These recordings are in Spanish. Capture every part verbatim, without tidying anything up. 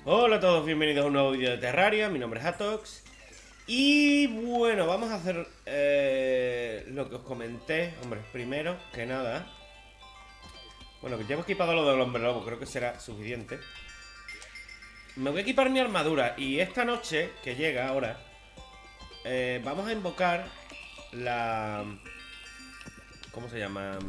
Hola a todos, bienvenidos a un nuevo vídeo de Terraria. Mi nombre es Atox. Y bueno, vamos a hacer eh, lo que os comenté. Hombre, primero que nada, bueno, que ya hemos equipado lo del hombre lobo, creo que será suficiente. Me voy a equipar mi armadura. Y esta noche, que llega ahora, eh, vamos a invocar la... ¿Cómo se llama?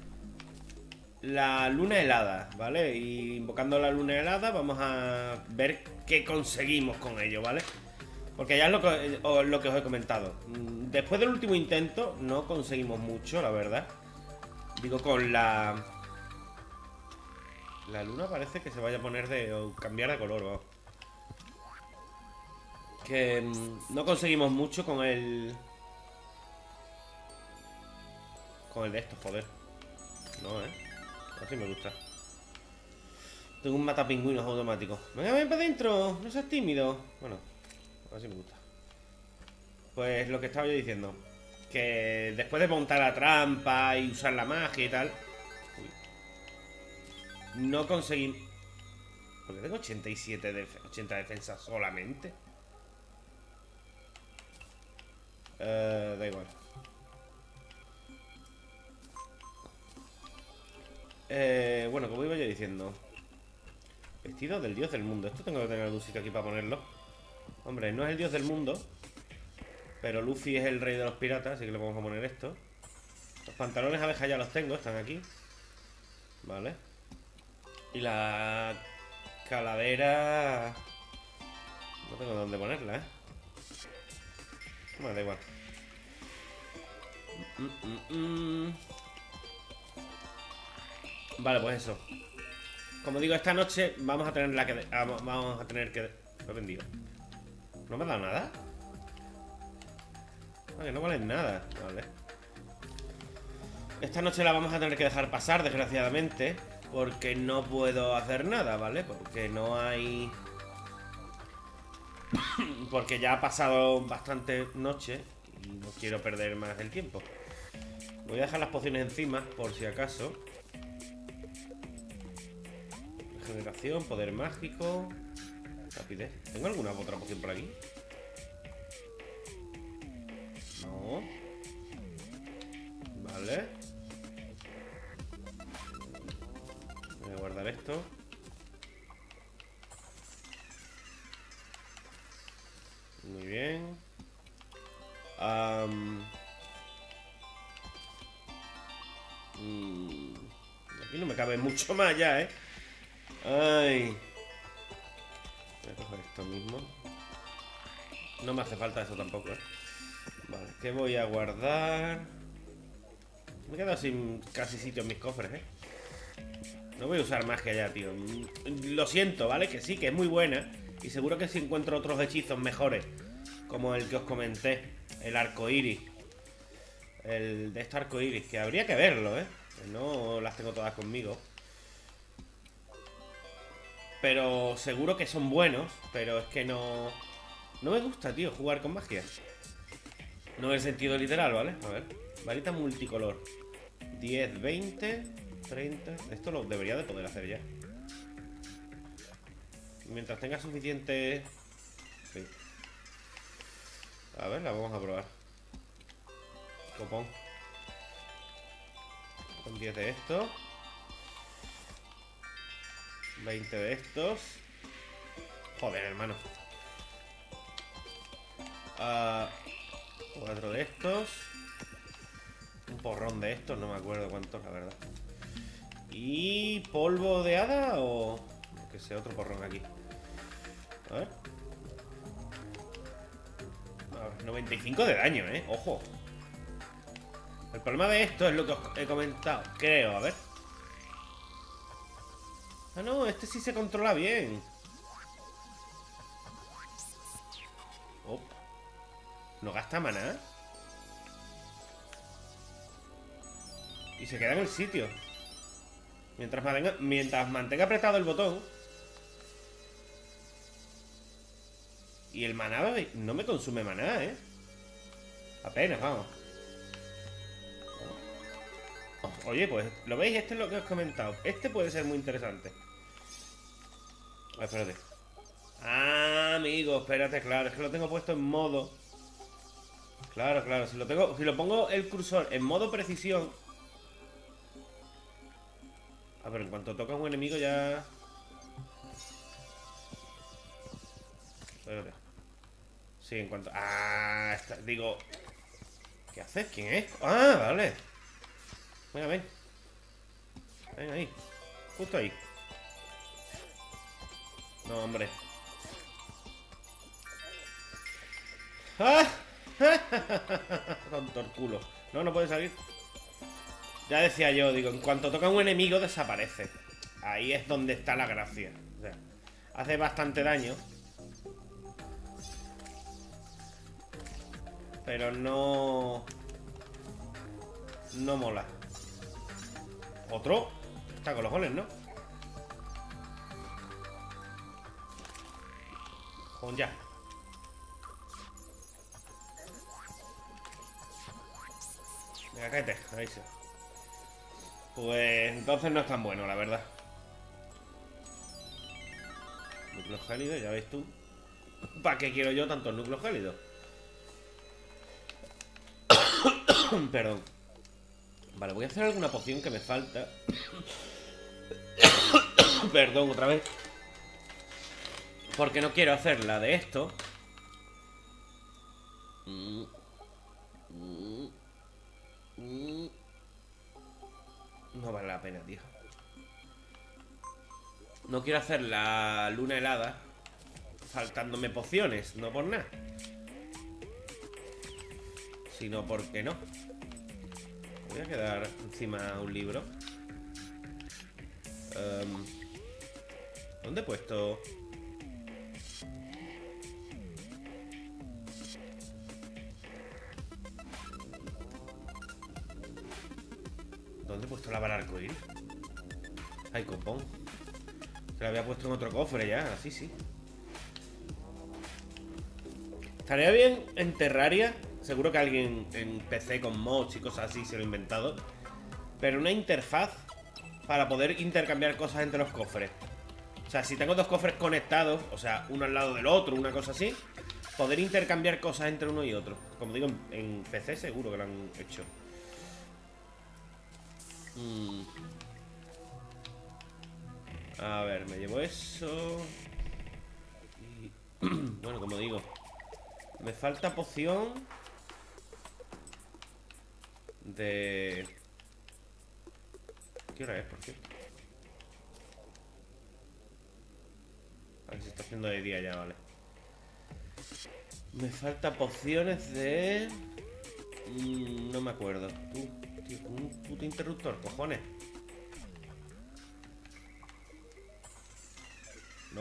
La luna helada, ¿vale? Y invocando la luna helada vamos a ver qué conseguimos con ello, ¿vale? Porque ya es lo que, o- lo que os he comentado. Mm, Después del último intento no conseguimos mucho, la verdad. Digo, con la... La luna parece que se vaya a poner de... o cambiar de color, vamos. Que mm, no conseguimos mucho con el... Con el de esto, joder. No, ¿eh? Así me gusta. Tengo un matapingüinos automático. Venga, ven para adentro, no seas tímido. Bueno, así me gusta. Pues lo que estaba yo diciendo, que después de montar la trampa y usar la magia y tal, uy, no conseguí... Porque tengo ochenta y siete de ochenta defensas solamente. Eh, da igual. Eh, bueno, como iba yo diciendo, vestido del dios del mundo. Esto tengo que tener algún sitio aquí para ponerlo. Hombre, no es el dios del mundo, pero Luffy es el rey de los piratas, así que le vamos a poner esto. Los pantalones abeja ya los tengo, están aquí. Vale. Y la calavera... No tengo dónde ponerla, ¿eh? Bueno, da igual. Mm, mm, mm. Vale, pues eso. Como digo, esta noche vamos a tener la que... ah, vamos a tener que... Lo he vendido. ¿No me ha dado nada? Ah, que no valen nada. Vale. Esta noche la vamos a tener que dejar pasar, desgraciadamente, porque no puedo hacer nada, ¿vale? Porque no hay... Porque ya ha pasado bastante noche y no quiero perder más el tiempo. Voy a dejar las pociones encima, por si acaso. Regeneración, poder mágico, rapidez. ¿Tengo alguna otra poción por aquí? No. Vale. Voy a guardar esto. Muy bien. Am, mm, aquí no me cabe mucho más ya, ¿eh? Ay. Voy a coger esto mismo. No me hace falta eso tampoco, ¿eh? Vale, ¿qué voy a guardar? Me he quedado sin casi sitio en mis cofres, ¿eh? No voy a usar magia ya, tío. Lo siento, ¿vale? Que sí, que es muy buena. Y seguro que si encuentro otros hechizos mejores, como el que os comenté, el arco iris. El de este arco iris, que habría que verlo, ¿eh? Que no las tengo todas conmigo. Pero seguro que son buenos. Pero es que no... No me gusta, tío, jugar con magia. No en el sentido literal, ¿vale? A ver. Varita multicolor. diez, veinte, treinta. Esto lo debería de poder hacer ya. Mientras tenga suficiente... Sí. A ver, la vamos a probar. Copón. Con diez de estos. veinte de estos. Joder, hermano. Uh, cuatro de estos. Un porrón de estos, no me acuerdo cuántos, la verdad. ¿Y polvo de hada o...? Que sea otro porrón aquí. A ver. A ver, noventa y cinco de daño, ¿eh? Ojo. El problema de esto es lo que os he comentado. Creo, a ver. Ah, no, este sí se controla bien. Oh. No gasta maná. Y se queda en el sitio. Mientras mantenga, mientras mantenga apretado el botón. Y el maná no me consume maná, ¿eh? Apenas, vamos. Oye, pues, ¿lo veis? Este es lo que os he comentado. Este puede ser muy interesante. A ver, espérate. Ah, amigo, espérate, claro, es que lo tengo puesto en modo. Claro, claro, si lo tengo, si lo pongo el cursor en modo precisión. A ver, en cuanto toca un enemigo ya. Espérate. Sí, en cuanto. Ah, está... digo. ¿Qué haces? ¿Quién es? Ah, vale. Venga, ven. Ven ahí. Justo ahí. No, hombre. ¡Ah! Tonto el culo. No, no puede salir. Ya decía yo, digo, en cuanto toca un enemigo desaparece. Ahí es donde está la gracia. O sea, hace bastante daño. Pero no... No mola. ¿Otro? Está con los goles, ¿no? Con ya. Venga, cállate. Ahí sí. Pues entonces no es tan bueno, la verdad. Núcleo gélido, ya ves tú. ¿Para qué quiero yo tantos núcleos gélidos? Perdón. Vale, voy a hacer alguna poción que me falta. Perdón, otra vez. Porque no quiero hacer la de esto. Mm. Mm. Mm. No vale la pena, tío. No quiero hacer la luna helada faltándome pociones, no por nada, sino porque no. Voy a quedar encima un libro. um, ¿Dónde he puesto? ¿Dónde he puesto la vara arcoíris? Ay, copón. Se la había puesto en otro cofre ya, así sí. Estaría bien en Terraria. Seguro que alguien en P C con mods y cosas así se lo ha inventado. Pero una interfaz para poder intercambiar cosas entre los cofres. O sea, si tengo dos cofres conectados, o sea, uno al lado del otro, una cosa así, poder intercambiar cosas entre uno y otro. Como digo, en, en P C seguro que lo han hecho. Mm. A ver, me llevo eso. Y... bueno, como digo, me falta poción de... ¿Qué hora es, por cierto? A ver si está haciendo de día ya, vale. Me falta pociones de... Mm, no me acuerdo. Tú, tío, un puto interruptor, cojones. No.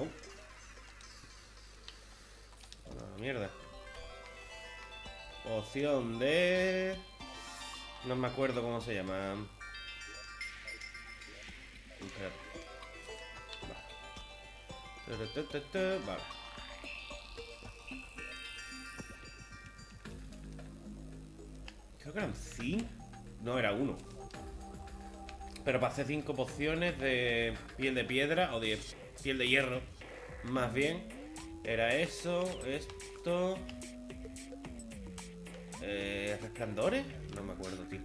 Ah, mierda. Poción de... no me acuerdo cómo se llama. Vale. Vale. Creo que eran cinco. No, era uno. Pero para hacer cinco pociones de piel de piedra o de piel de hierro, más bien. Era eso, esto... Eh, ¿Resplandores? No me acuerdo, tío.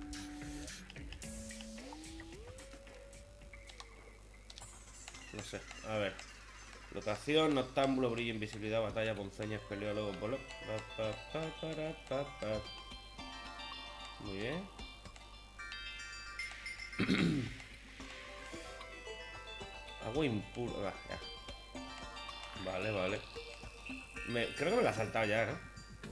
No sé, a ver. Rotación, noctámbulo, brillo, invisibilidad, batalla, ponceña, espeleólogo, polo. Pa, pa, pa, para, pa, pa. Muy bien. Agua impuro. Ah, ya. Vale, vale. Me, creo que me la ha saltado ya, ¿no?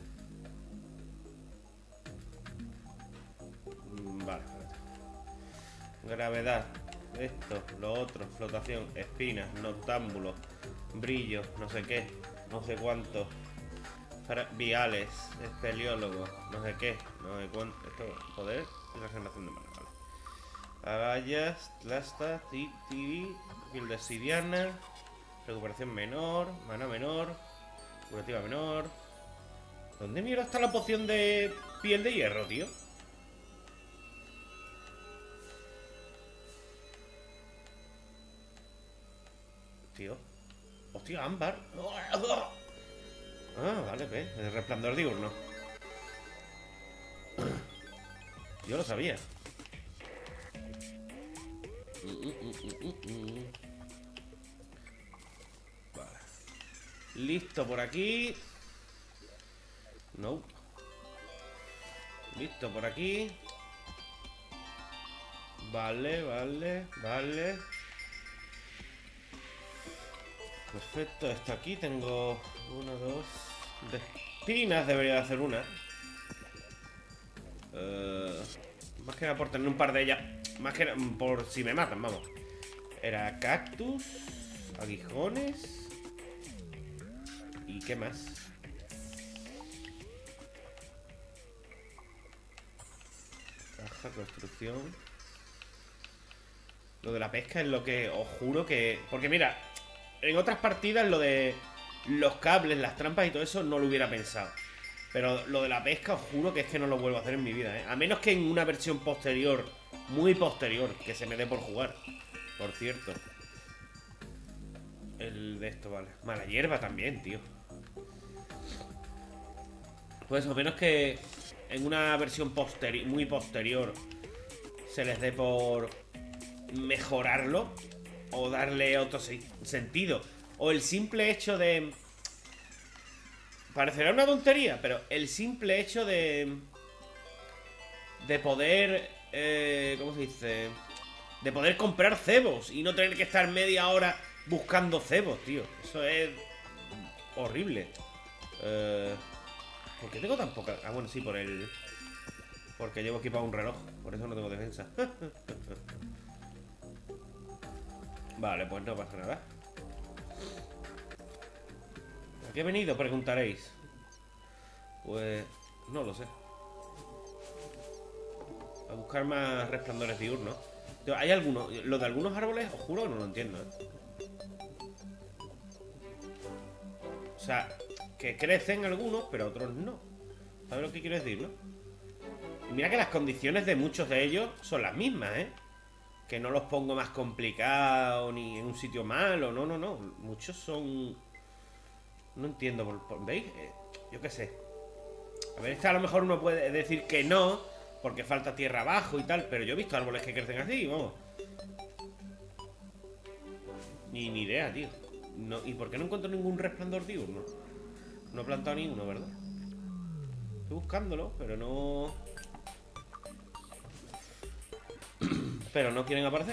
Vale, gravedad. Esto, lo otro, flotación, espinas, noctámbulo, brillo, no sé qué, no sé cuánto, viales, espeleólogo, no sé qué, no sé cuánto, esto, poder y regeneración de mana, vale. Agallas, Tlasta, Titi, piel de obsidiana, recuperación menor, mana menor, curativa menor. ¿Dónde mierda está la poción de piel de hierro, tío? Tío. Hostia, ámbar. Ah, vale, ve. El resplandor diurno. Yo lo sabía. Vale. Listo por aquí. No. Listo por aquí. Vale, vale, vale. Perfecto, esto aquí tengo una, dos. De espinas debería de hacer una. Uh, más que nada por tener un par de ellas. Más que nada por si me matan, vamos. Era cactus, aguijones. ¿Y qué más? Caja, construcción. Lo de la pesca es lo que os juro que... Porque mira, en otras partidas lo de los cables, las trampas y todo eso no lo hubiera pensado. Pero lo de la pesca os juro que es que no lo vuelvo a hacer en mi vida, ¿eh? A menos que en una versión posterior, muy posterior, que se me dé por jugar. Por cierto. El de esto, vale. Mala hierba también, tío. Pues a menos que en una versión posteri muy posterior se les dé por mejorarlo o darle otro se sentido. O el simple hecho de... Parecerá una tontería, pero el simple hecho de... De poder... Eh, ¿Cómo se dice? De poder comprar cebos y no tener que estar media hora buscando cebos, tío. Eso es... horrible. Eh... ¿Por qué tengo tan poca...? Ah, bueno, sí, por el... Porque llevo equipado un reloj. Por eso no tengo defensa. Vale, pues no pasa nada. ¿A qué he venido? Preguntaréis. Pues... no lo sé. A buscar más resplandores diurnos. Hay algunos... Lo de algunos árboles, os juro que no lo entiendo, ¿eh? O sea, que crecen algunos, pero otros no. ¿Sabes lo que quiero decir, no? Y mira que las condiciones de muchos de ellos son las mismas, ¿eh? Que no los pongo más complicados ni en un sitio malo, no, no, no. Muchos son... No entiendo, por, por, ¿veis? Eh, yo qué sé. A ver, este a lo mejor uno puede decir que no, porque falta tierra abajo y tal, pero yo he visto árboles que crecen así, vamos. Ni, ni idea, tío. No, ¿y por qué no encuentro ningún resplandor diurno? No he plantado ni uno, ¿verdad? Estoy buscándolo, pero no... Pero no quieren aparecer.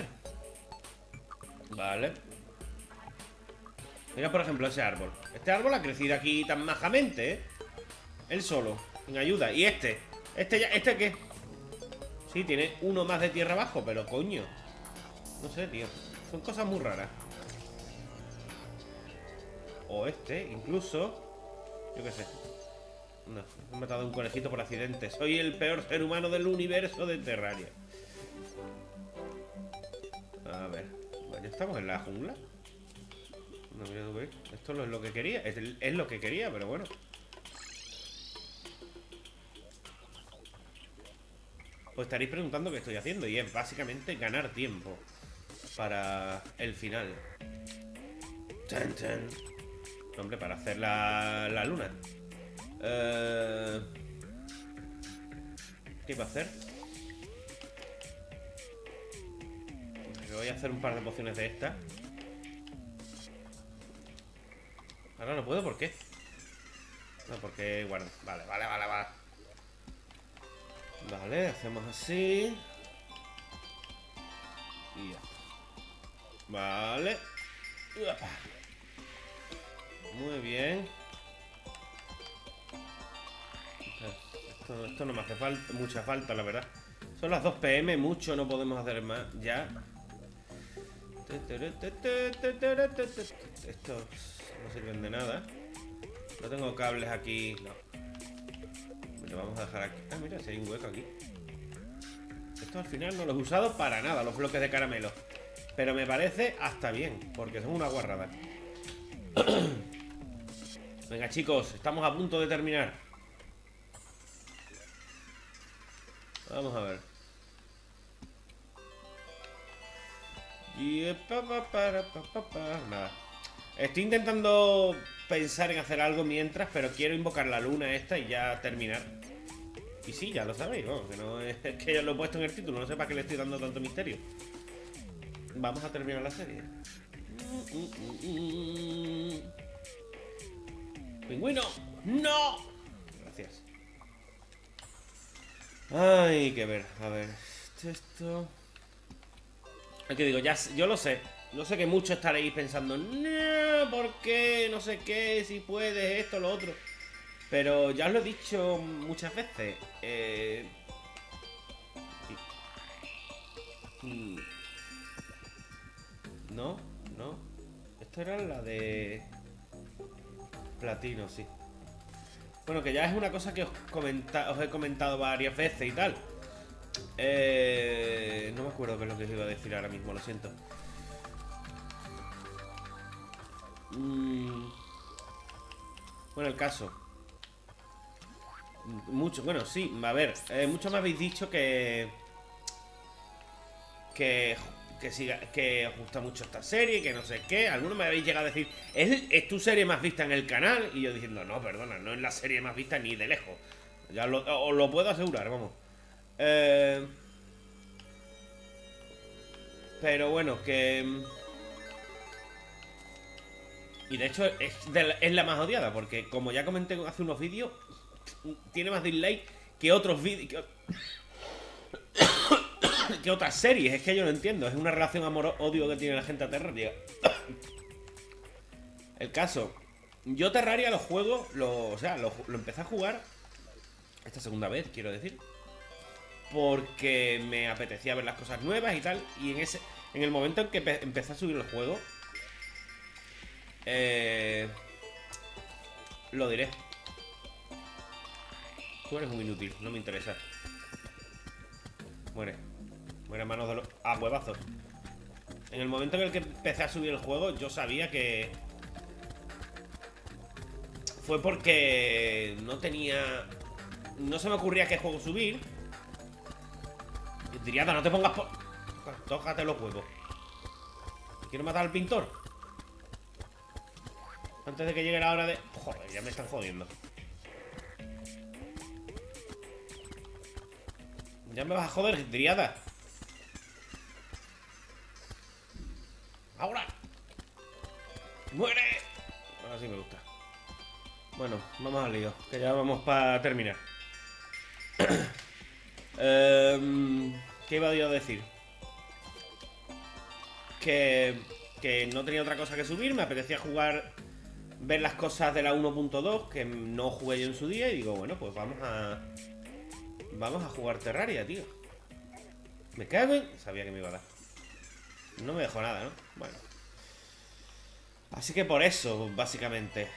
Vale. Mira, por ejemplo, ese árbol. Este árbol ha crecido aquí tan majamente, ¿eh? Él solo, sin ayuda. Y este, este ya, ¿este qué? Sí, tiene uno más de tierra abajo, pero coño. No sé, tío. Son cosas muy raras. O este, incluso. Yo qué sé. No, he matado a un conejito por accidente. Soy el peor ser humano del universo de Terraria. A ver. ¿Ya estamos en la jungla? No, mira, tú ves. Esto no es lo que quería. Es, es lo que quería, pero bueno. Os estaréis preguntando qué estoy haciendo. Y es básicamente ganar tiempo para el final. Chan, chan. Hombre, para hacer la, la luna. Uh, ¿Qué iba a hacer? Voy a hacer un par de pociones de estas. Ahora no puedo, ¿por qué? No, porque guarda. Vale, vale, vale, vale. Vale, hacemos así. Y ya. Vale. Muy bien. Esto, esto no me hace falta, mucha falta, la verdad. Son las dos pe eme, mucho no podemos hacer más ya. Estos no sirven de nada. No tengo cables aquí. No. Lo vamos a dejar aquí. Ah, mira, si hay un hueco aquí. Esto al final no los he usado para nada, los bloques de caramelo. Pero me parece hasta bien, porque son una guarrada. Venga, chicos, estamos a punto de terminar. Vamos a ver. Y pa, pa, para, pa, pa, pa. Nada. Estoy intentando pensar en hacer algo mientras, pero quiero invocar la luna esta y ya terminar. Y sí, ya lo sabéis, ¿no? Que no es, es que ya lo he puesto en el título, no sé para qué le estoy dando tanto misterio. Vamos a terminar la serie. ¡Pingüino! ¡No! Gracias. Ay, que ver, a ver. Esto, esto. Es que digo, ya, yo lo sé. No sé que muchos estaréis pensando, no, ¿por qué? No sé qué, si puedes, esto, lo otro. Pero ya os lo he dicho muchas veces. Eh... No, no. Esto era la de platino, sí. Bueno, que ya es una cosa que os, comenta os he comentado varias veces y tal. Eh... No me acuerdo qué es lo que os iba a decir ahora mismo, lo siento. Mm... Bueno, el caso. Mucho, bueno, sí, a ver, eh, muchos me habéis dicho que Que que, siga, que os gusta mucho esta serie, que no sé qué. Algunos me habéis llegado a decir, ¿es, es tu serie más vista en el canal? Y yo diciendo, no, perdona, no es la serie más vista ni de lejos. Ya lo, os lo puedo asegurar, vamos. Eh, pero bueno, que... Y de hecho es, de la, es la más odiada, porque como ya comenté hace unos vídeos, tiene más dislike que otros vídeos... Que, que otras series, es que yo no entiendo. Es una relación amor-odio que tiene la gente a Terraria. El caso, yo Terraria los juegos, lo, o sea, lo, lo empecé a jugar esta segunda vez, quiero decir, porque me apetecía ver las cosas nuevas y tal. Y en ese, en el momento en que empecé a subir el juego, eh, lo diré. Tú eres un inútil, no me interesa. Muere. Muere a manos de los... Ah, huevazos. En el momento en el que empecé a subir el juego, yo sabía que... Fue porque no tenía... No se me ocurría qué juego subir. Diriada, no te pongas por... Tócate los huevos. Quiero matar al pintor. Antes de que llegue la hora de... Joder, ya me están jodiendo. Ya me vas a joder, Diriada. ¡Ahora! ¡Muere! Ahora sí me gusta. Bueno, vamos al lío, que ya vamos para terminar. um, ¿Qué iba yo a decir? Que, que no tenía otra cosa que subir. Me apetecía jugar, ver las cosas de la uno punto dos, que no jugué yo en su día. Y digo, bueno, pues vamos a... Vamos a jugar Terraria, tío. Me cago en... Sabía que me iba a dar. No me dejó nada, ¿no? Bueno. Así que por eso, básicamente.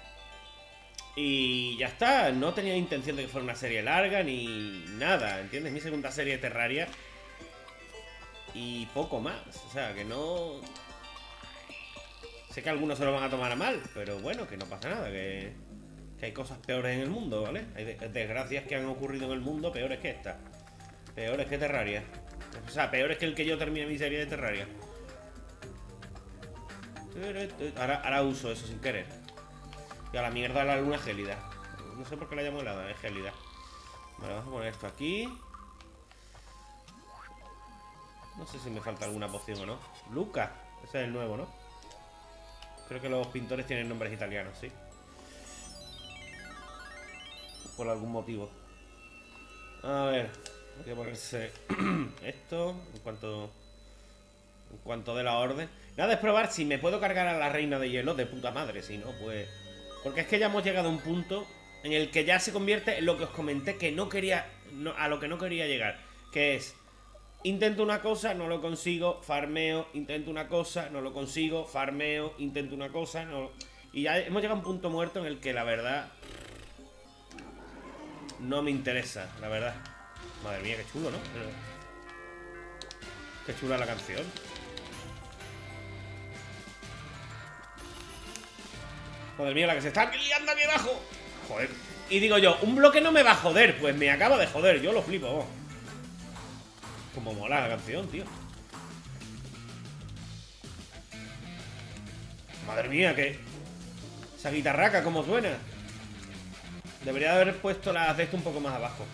Y ya está. No tenía intención de que fuera una serie larga ni nada, ¿entiendes? Mi segunda serie de Terraria. Y poco más. O sea, que no... Sé que algunos se lo van a tomar a mal, pero bueno, que no pasa nada, que... Que hay cosas peores en el mundo, ¿vale? Hay desgracias que han ocurrido en el mundo peores que esta. Peores que Terraria. O sea, peores que el que yo termine mi serie de Terraria. Ahora, ahora uso eso sin querer. Y a la mierda la luna gélida. No sé por qué la llamo helada, es gélida. Vale, vamos a poner esto aquí. No sé si me falta alguna poción o no. Luca, ese es el nuevo, ¿no? Creo que los pintores tienen nombres italianos, sí. Por algún motivo. A ver, hay que ponerse esto en cuanto en cuanto de la orden. Nada, es probar si me puedo cargar a la reina de hielo de puta madre. Si no, pues... Porque es que ya hemos llegado a un punto en el que ya se convierte en lo que os comenté que no quería... No, a lo que no quería llegar. Que es... Intento una cosa, no lo consigo, farmeo, intento una cosa, no lo consigo, farmeo, intento una cosa, no... Y ya hemos llegado a un punto muerto en el que la verdad... No me interesa, la verdad. Madre mía, qué chulo, ¿no? Qué chula la canción. Madre mía, la que se está liando aquí abajo. Joder. Y digo yo, un bloque no me va a joder. Pues me acaba de joder, yo lo flipo, vamos. Como mola la canción, tío. Madre mía, que... Esa guitarraca, ¿cómo suena? Debería haber puesto las de esto un poco más abajo.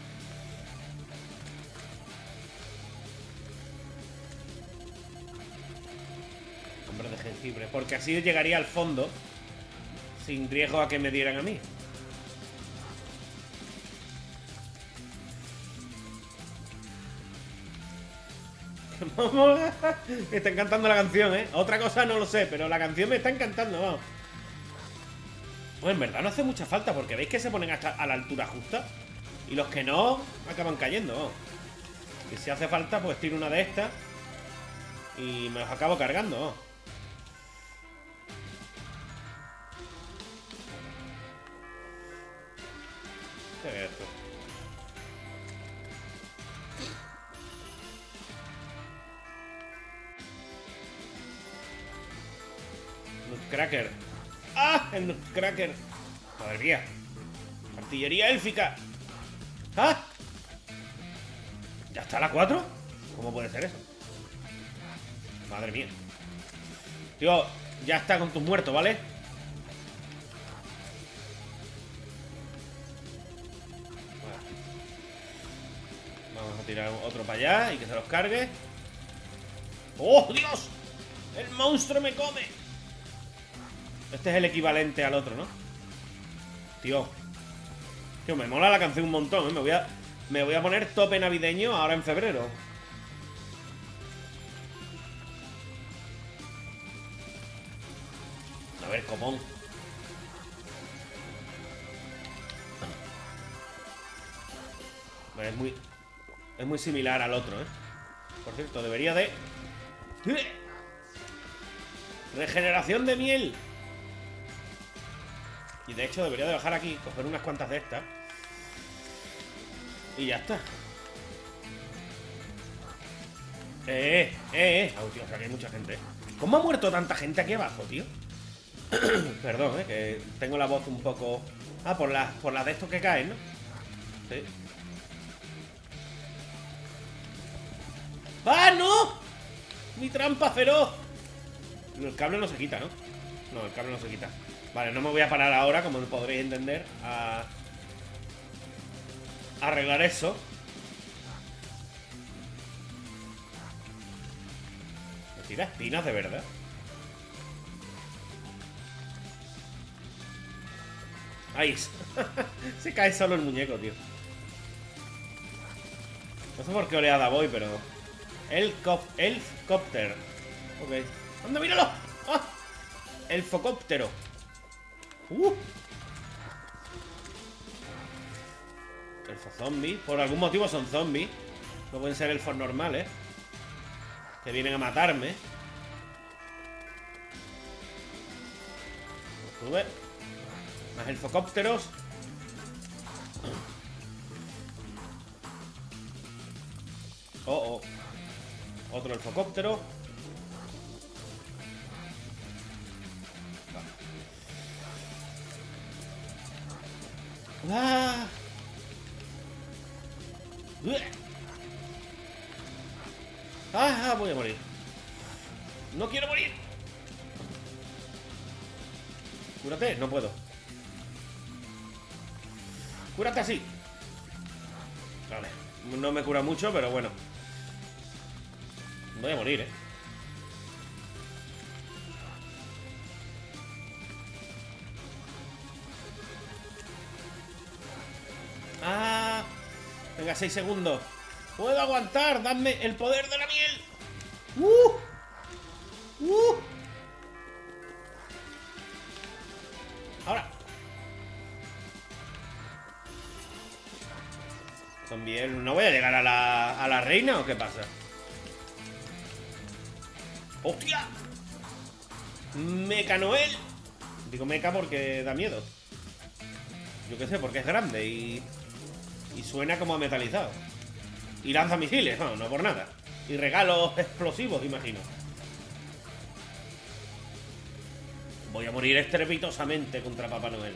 Hombre de jengibre. Porque así llegaría al fondo sin riesgo a que me dieran a mí. Me está encantando la canción, ¿eh? Otra cosa no lo sé, pero la canción me está encantando, vamos. Pues en verdad no hace mucha falta, porque veis que se ponen hasta a la altura justa. Y los que no, acaban cayendo, vamos. Y si hace falta, pues tiro una de estas y me los acabo cargando, vamos. ¿Qué es esto? Nutcracker. ¡Ah! El Nutcracker. Madre mía. Artillería élfica. ¡Ah! ¿Ya está la cuatro? ¿Cómo puede ser eso? Madre mía. Tío, ya está con tus muertos, ¿vale? Vamos a tirar otro para allá y que se los cargue. ¡Oh, Dios! ¡El monstruo me come! Este es el equivalente al otro, ¿no? Tío. Tío, me mola la canción un montón, ¿eh? Me voy a, me voy a poner tope navideño ahora en febrero. A ver, comón. Es muy... Es muy similar al otro, ¿eh? Por cierto, debería de... Regeneración de miel. Y de hecho debería de bajar aquí, coger unas cuantas de estas y ya está. Eh, eh, eh oh, tío, o sea que hay mucha gente, ¿eh? ¿Cómo ha muerto tanta gente aquí abajo, tío? Perdón, eh, que tengo la voz un poco... Ah, por las por las de estos que caen, ¿no? Sí. ¡Ah, no! ¡Mi trampa feroz! El cable no se quita, ¿no? No, el cable no se quita. Vale, no me voy a parar ahora, como podréis entender, a... a arreglar eso. Me tira espinas, de verdad. Ahí. Se cae solo el muñeco, tío. No sé por qué oleada voy, pero... Elfcopter. Ok. ¡Anda, míralo! ¡Ah! Elfocóptero. Uh. Elfos zombies. Por algún motivo son zombies. No pueden ser elfos normales que vienen a matarme. Sube. Más elfocópteros. Oh, oh. Otro elfocóptero. ¡Ah! ¡Ah! Voy a morir. ¡No quiero morir! Cúrate, no puedo. Cúrate así. Vale, no me cura mucho, pero bueno. Voy a morir, eh. ¡Ah! Venga, seis segundos. ¡Puedo aguantar! ¡Dadme el poder de la miel! ¡Uh! ¡Uh! Ahora. También, ¿no voy a llegar a la, a la reina o qué pasa? ¡Hostia! ¡Meca Noel! Digo meca porque da miedo. Yo qué sé, porque es grande y... Y suena como a metalizado. Y lanza misiles, no, no por nada. Y regalos explosivos, imagino. Voy a morir estrepitosamente contra Papá Noel.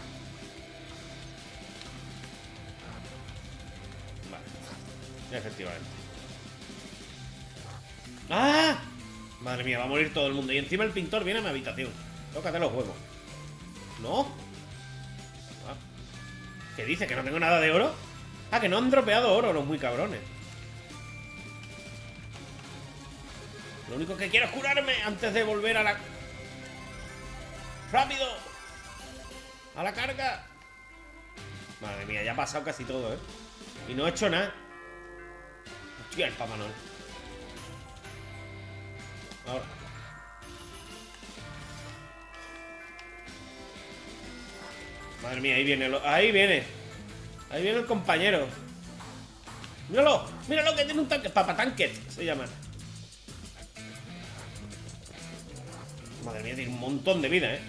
Vale. Efectivamente. ¡Ah! Madre mía, va a morir todo el mundo. Y encima el pintor viene a mi habitación. Tócate los huevos. ¿No? Ah. ¿Qué dice? ¿Que no tengo nada de oro? Ah, que no han dropeado oro los muy cabrones. Lo único que quiero es curarme antes de volver a la... ¡Rápido! ¡A la carga! Madre mía, ya ha pasado casi todo, ¿eh? Y no he hecho nada. Hostia, el Papá Noel. Ahora. Madre mía, ahí viene. Lo... Ahí viene. Ahí viene el compañero. Míralo, míralo que tiene un tanque. Papatanket se llama. Madre mía, tiene un montón de vida, ¿eh?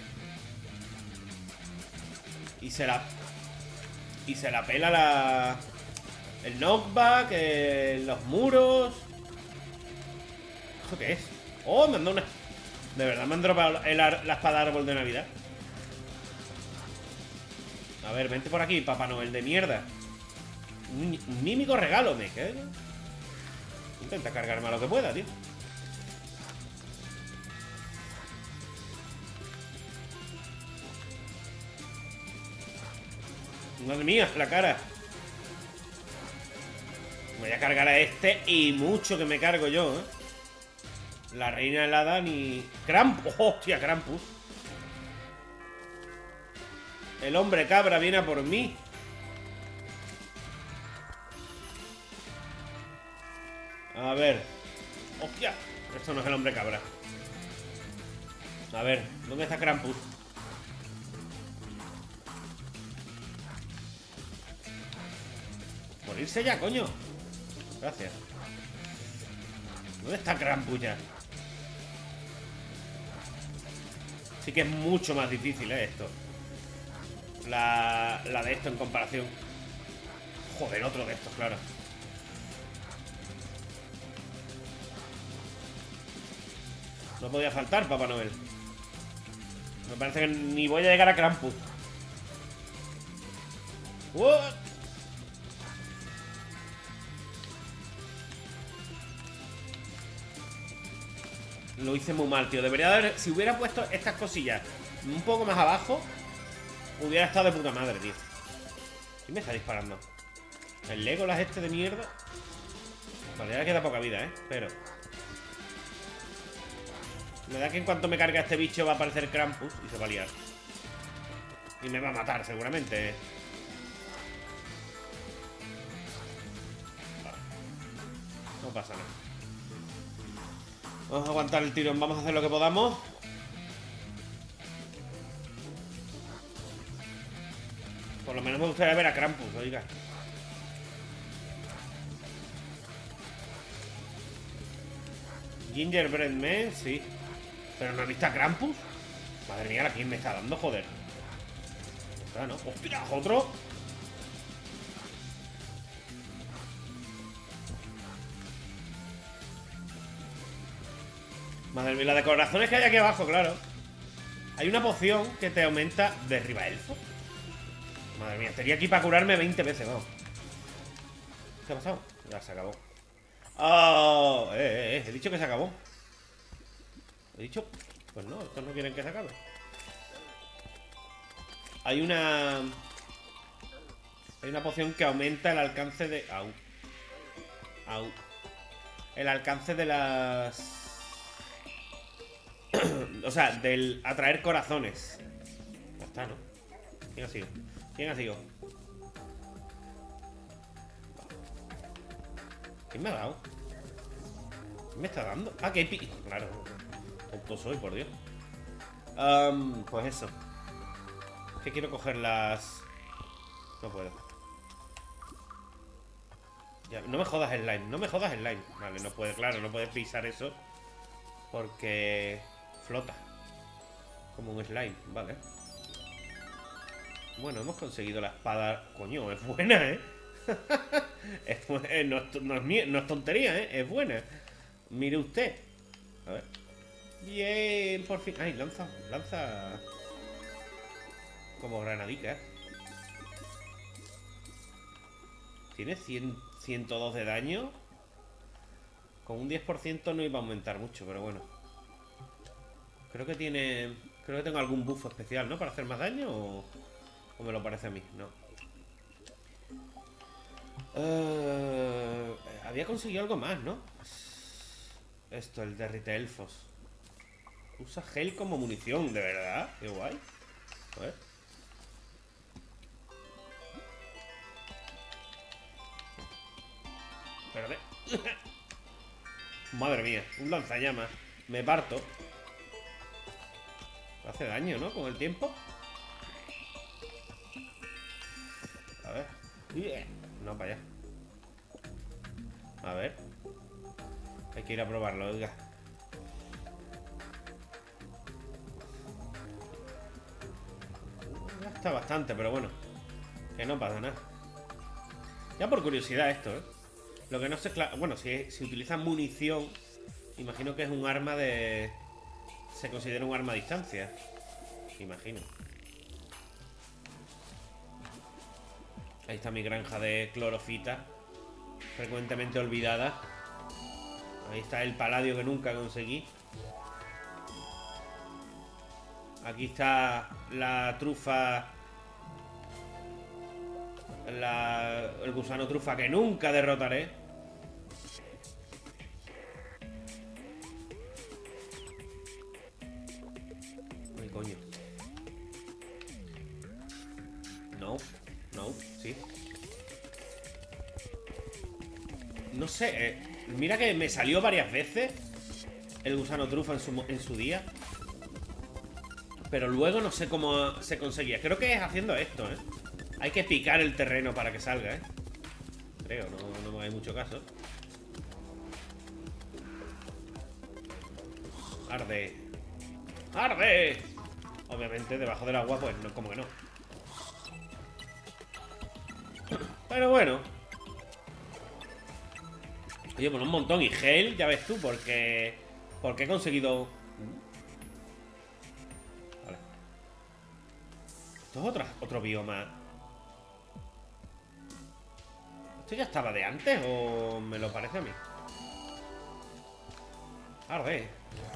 Y se la... Y se la pela la... El knockback, eh, los muros. ¿Esto qué es? Oh, me han dado una... De verdad me han dropado el ar... la espada árbol de Navidad. A ver, vente por aquí, Papá Noel de mierda. Un, un mímico regalo, me cago. Intenta cargarme a lo que pueda, tío. Madre mía, la cara. Voy a cargar a este y mucho que me cargo yo, ¿eh? La reina helada ni... Krampus, hostia, Krampus. El hombre cabra viene a por mí. A ver. Hostia, esto no es el hombre cabra. A ver, ¿dónde está Krampus? Morirse ya, coño. Gracias. ¿Dónde está Krampus ya? Sí que es mucho más difícil, ¿eh? Esto. La, la de esto en comparación. Joder, otro de estos, claro. No podía faltar, Papá Noel. Me parece que ni voy a llegar a Krampus. What? Lo hice muy mal, tío. Debería haber... Si hubiera puesto estas cosillas un poco más abajo, hubiera estado de puta madre, tío. ¿Quién me está disparando? ¿El Legolas este de mierda? Vale, ya le queda poca vida, ¿eh? Pero... me da que en cuanto me carga este bicho va a aparecer Krampus y se va a liar. Y me va a matar, seguramente. Vale. No pasa nada. Vamos a aguantar el tirón, vamos a hacer lo que podamos. Por lo menos me gustaría ver a Krampus, oiga. Gingerbread Man, sí. Pero no he visto a Krampus. Madre mía, ¿a quién me está dando, joder? Ah, no. ¡Hostia! ¡Otro! Madre mía, la de corazones que hay aquí abajo, claro. Hay una poción que te aumenta derriba elfo. Madre mía, estaría aquí para curarme veinte veces, vamos. ¿Qué ha pasado? Ya se acabó. ¡Oh! Eh, eh, eh. He dicho que se acabó. He dicho... Pues no, estos no quieren que se acabe. Hay una... Hay una poción que aumenta el alcance de... Au. Au. El alcance de las... O sea, del atraer corazones. Ya está, ¿no? ¿Quién ha sido? ¿Quién ha sido? ¿Quién me ha dado? ¿Quién me está dando? Ah, que hay pi... Claro. Tonto soy, por Dios. Um, pues eso. Es que quiero coger las... No puedo. Ya, no me jodas el line. No me jodas el line. Vale, no puede, claro, no puedes pisar eso. Porque... flota. Como un slime, vale. Bueno, hemos conseguido la espada. Coño, es buena, ¿eh? es, eh no, es, no, es, no es tontería, ¿eh? Es buena. Mire usted. A ver. Bien, por fin. Ay, lanza, lanza. Como granadica. Tiene cien, ciento dos de daño. Con un diez por ciento no iba a aumentar mucho, pero bueno. Creo que tiene... Creo que tengo algún buff especial, ¿no? Para hacer más daño o, o me lo parece a mí, no. Uh, había conseguido algo más, ¿no? Esto, el derrite elfos. Usa gel como munición, ¿de verdad? Qué guay. A ver. Espérate. Madre mía, un lanzallamas. Me parto. Hace daño, ¿no? Con el tiempo. A ver. Yeah. No, para allá. A ver. Hay que ir a probarlo, oiga. Gasta bastante, pero bueno. Que no pasa nada. Ya por curiosidad esto, ¿eh? Lo que no sé, claro. Bueno, si, si utilizan munición, imagino que es un arma de... Se considera un arma a distancia. Imagino. Ahí está mi granja de clorofita, frecuentemente olvidada. Ahí está el paladio que nunca conseguí. Aquí está la trufa. La, el gusano trufa que nunca derrotaré. Ay, coño. No, no, sí. No sé, eh, mira que me salió varias veces el gusano trufa en su, en su día. Pero luego no sé cómo se conseguía. Creo que es haciendo esto, ¿eh? Hay que picar el terreno para que salga, ¿eh? Creo, no, no me hay mucho caso. Arde. ¡Arde! Obviamente debajo del agua, pues no, como que no. Pero bueno. Oye, pues un montón. Y gel, ya ves tú, porque... Porque he conseguido... Vale. Esto es otra, otro bioma. ¿Esto ya estaba de antes o me lo parece a mí? Arde.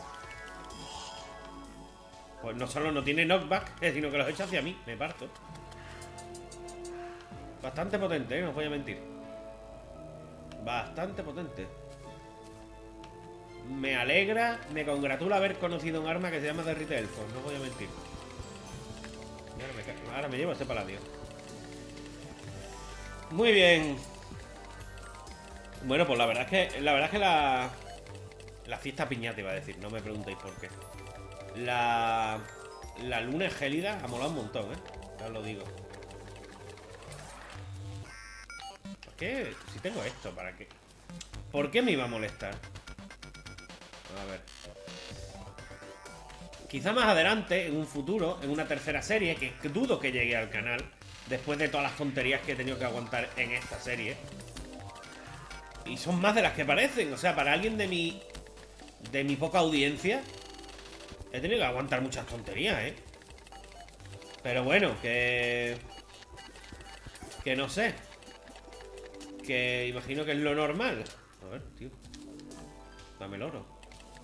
Pues no solo no tiene knockback, sino que los echa hacia mí. Me parto. Bastante potente, ¿eh? No os voy a mentir. Bastante potente. Me alegra, me congratula haber conocido un arma que se llama derrite elfos. No os voy a mentir. Y ahora, me, ahora me llevo este paladio. Muy bien. Bueno, pues la verdad es que La verdad es que la La fiesta piñata iba a decir. No me preguntéis por qué. La La luna gélida ha molado un montón, ¿eh? Ya os lo digo. ¿Por qué? Si tengo esto, ¿para qué? ¿Por qué me iba a molestar? A ver. Quizá más adelante, en un futuro, en una tercera serie, que dudo que llegue al canal, después de todas las tonterías que he tenido que aguantar en esta serie. Y son más de las que parecen. O sea, para alguien de mi De mi poca audiencia, he tenido que aguantar muchas tonterías, ¿eh? Pero bueno, que... Que no sé. Que imagino que es lo normal. A ver, tío. Dame el oro.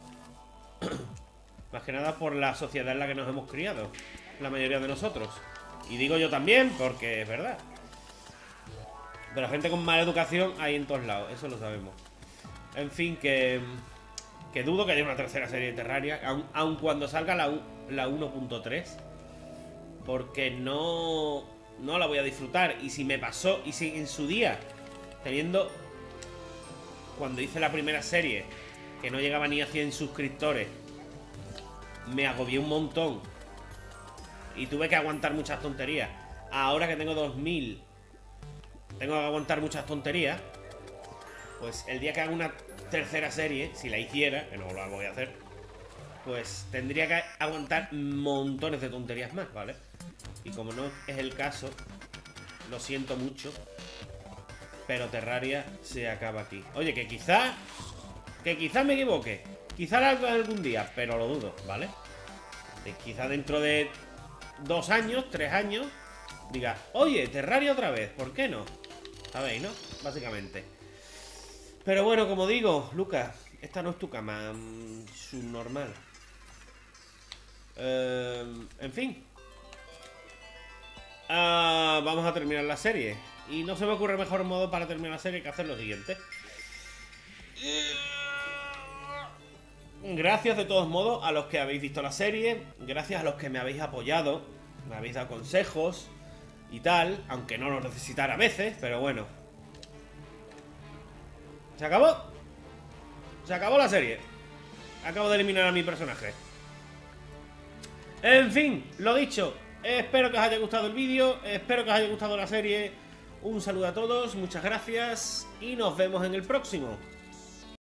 Más que nada por la sociedad en la que nos hemos criado, la mayoría de nosotros. Y digo yo también, porque es verdad. Pero gente con mala educación hay en todos lados, eso lo sabemos. En fin, que... Que dudo que haya una tercera serie de Terraria, aun, aun cuando salga la, la uno punto tres. Porque no... No la voy a disfrutar. Y si me pasó, y si en su día, teniendo... Cuando hice la primera serie, que no llegaba ni a cien suscriptores, me agobié un montón y tuve que aguantar muchas tonterías. Ahora que tengo dos mil, tengo que aguantar muchas tonterías. Pues el día que haga una tercera serie, si la hiciera, que no la voy a hacer, pues tendría que aguantar montones de tonterías más, ¿vale? Y como no es el caso, lo siento mucho, pero Terraria se acaba aquí. Oye, que quizá Que quizá me equivoque, quizá la haga algún día, pero lo dudo, ¿vale? De, quizá dentro de dos años, tres años, diga, oye, Terraria otra vez, ¿por qué no? ¿Sabéis, no? Básicamente. Pero bueno, como digo, Lucas, esta no es tu cama, mmm, subnormal. Eh, en fin. Uh, vamos a terminar la serie. Y no se me ocurre mejor modo para terminar la serie que hacer lo siguiente. Gracias de todos modos a los que habéis visto la serie. Gracias a los que me habéis apoyado. Me habéis dado consejos y tal, aunque no lo necesitara a veces, pero bueno. ¿Se acabó? Se acabó la serie. Acabo de eliminar a mi personaje. En fin, lo dicho. Espero que os haya gustado el vídeo. Espero que os haya gustado la serie. Un saludo a todos, muchas gracias y nos vemos en el próximo.